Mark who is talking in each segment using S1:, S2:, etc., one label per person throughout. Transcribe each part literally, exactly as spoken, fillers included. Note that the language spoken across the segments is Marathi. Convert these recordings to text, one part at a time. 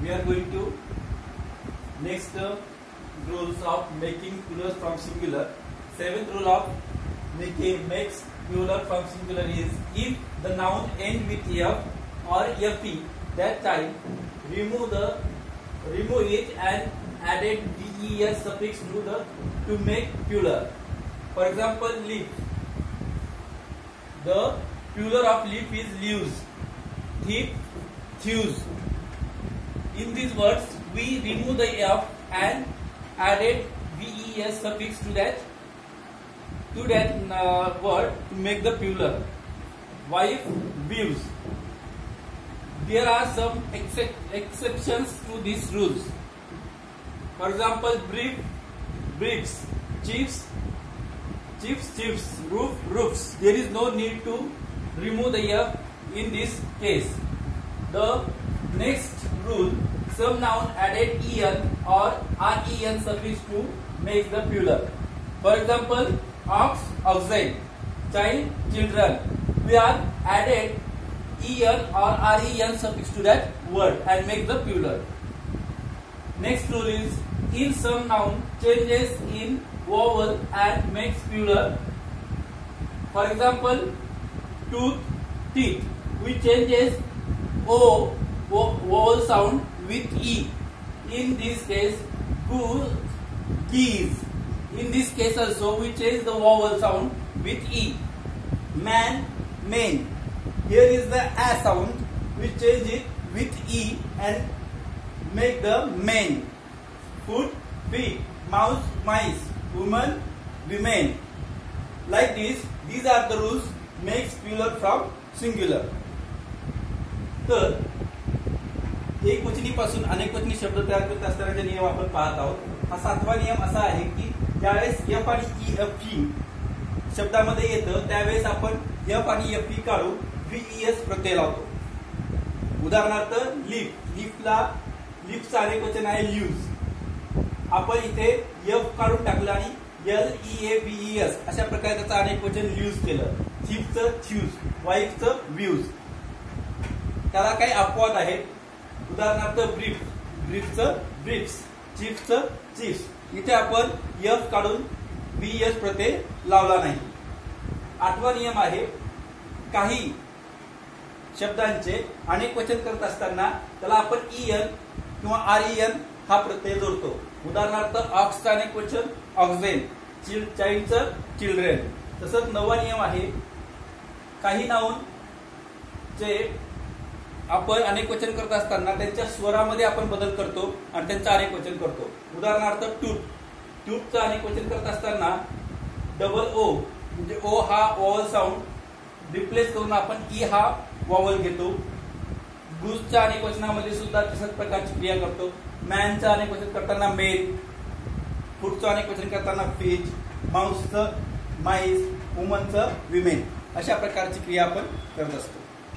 S1: we are going to next uh, rules of making plurals from singular. Seventh rule of making makes plural from singular is if the noun end with f or fe, that time remove the remove it and added des suffix to the to make plural. For example, leaf. The plural of leaf is leaves. Thief, thieves. In these words, we remove the f and added ves suffix to that to that uh, word to make the plural. Wife, views. There are some excep exceptions to these rules. For example, brief, bricks, chiefs, chiefs, chiefs, roof, roofs. There is no need to remove the f in this case. The next rule, some noun added en or ren suffix to make the plural. For example, ox, oxen, child, children. We are added en or ren suffix to that word and make the plural. Next rule is in some noun changes in vowel and makes plural. For example, tooth, teeth. We changes o vowel sound with e. In this case, goose, geese. In this case also we change the vowel sound with e. Man, men. Here is the a sound. We change it with e and make the men. Foot, feet. Mouse, mice. Woman, women. Like this, these are the rules makes plural from singular. तर एक वचनी पासून अनेक वचनी शब्द तयार करत असतानाचे नियम आपण पाहत आहोत. हा सातवा नियम असा आहे की ज्यावेळेस एफ आणि ई एफ ई शब्दामध्ये येतं त्यावेळेस आपण एफ आणि एफ ई काढून व्हीईएस प्रत्यय लावतो. उदाहरणार्थ लीफ. लीफला लीफचं अनेक वचन आहे ल्यूज. आपण इथे एफ काढून टाकलं आणि L E A V S अशा प्रकारे त्याचं अनेक वचन ल्यूज केलं. थीफचं थ्यूज, वाईफचं व्ह्यूज. त्याला काही अपवाद आहेत. उदाहरणार्थ ब्रीफ. ब्रीफचं ब्रीफ्स, चीफ्सचं चीफ्स. इथे आपण एफ काढून व्हीएस प्रत्यय लावला नाही. आठवा नियम आहे काही शब्दांचे अनेक वचन करत असताना त्याला आपण ईएन किंवा आरईएन हा प्रत्यय जोडतो. उदाहरणार्थ ऑक्सचं अनेक वचन ऑक्झेन, चाइल्डचं चिल्ड्रेन. तसंच नववा नियम आहे काही नाउन जे आपण अनेक वचन करत असताना त्यांच्या स्वरामध्ये आपण बदल करतो आणि त्यांचं अनेक वचन करतो. उदाहरणार्थ टूट. टूटचं अनेक वचन करत असताना डबल ओ म्हणजे ओ हा वॉवल साऊंड रिप्लेस करून आपण ई हा वॉवल घेतो. गुजच्या अनेक वचनामध्ये सुद्धा तशाच प्रकारची क्रिया करतो. मॅनचं अनेक वचन करताना मेल, फूडचं अनेक वचन करताना फिश, माऊसचं माईस, वुमनचं विमेन. अशा प्रकारची क्रिया आपण करत असतो.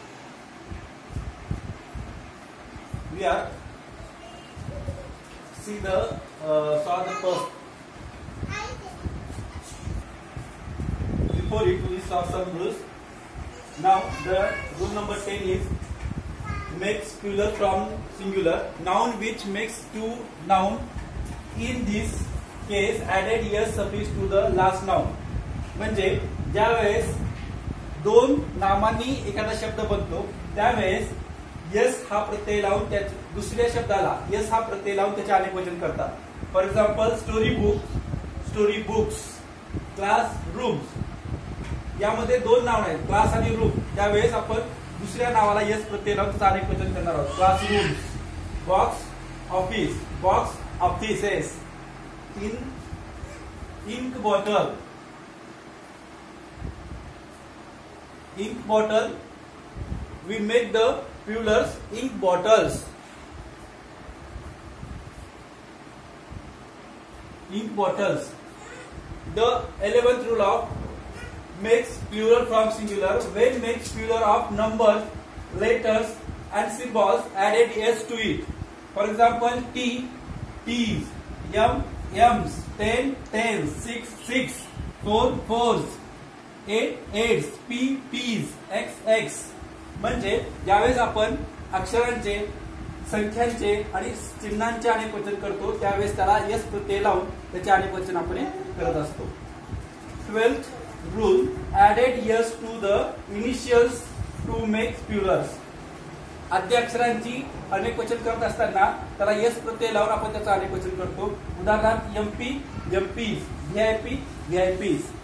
S1: We are see the uh, saw the first. Before it we saw some rules. Now the rule number ten is makes plural from singular. Noun which makes two noun. In this case added yes suffix to the last noun. म्हणजे ज्यावेळेस दोन नामांनी एखादा शब्द बनतो त्यावेळेस यस हा प्रत्यय लावून त्या दुसऱ्या शब्दाला यस हा प्रत्यय लावून त्याचे अनेक वचन करतात. For example story book, story books, class rooms. यामध्ये दोन नाव आहेत क्लास आणि रूम. त्यावेळेस आपण दुसऱ्या नावाला यस प्रत्यय लावून त्याचं अनेक वचन करणार आहोत. Class rooms, box office, box offices. In ink bottle, ink bottle. We make the plurals ink bottles. Ink bottles. The eleventh rule of makes plural from singular. When makes plural of numbers, letters and symbols added s to it. For example, T, T's, M, M's, ten, tens, six, six, four, fours, eight, eights, P, P's, X, X. म्हणजे ज्यावेळेस आपण अक्षरांचे
S2: संख्यांचे आणि चिन्हांचे अनेकवचन करतो त्यावेळेस त्याला यस प्रत्यय लावून त्याचे अनेकवचन आपण करत असतो. Twelfth rule added S to the initials to make plurals. आद्य अक्षरांची अनेकवचन करत असताना त्याला यस प्रत्यय लावून आपण त्याचं अनेकवचन करतो. उदाहरणार्थ एमपी एमपीज, व्हीआयपी व्हीआयपीज.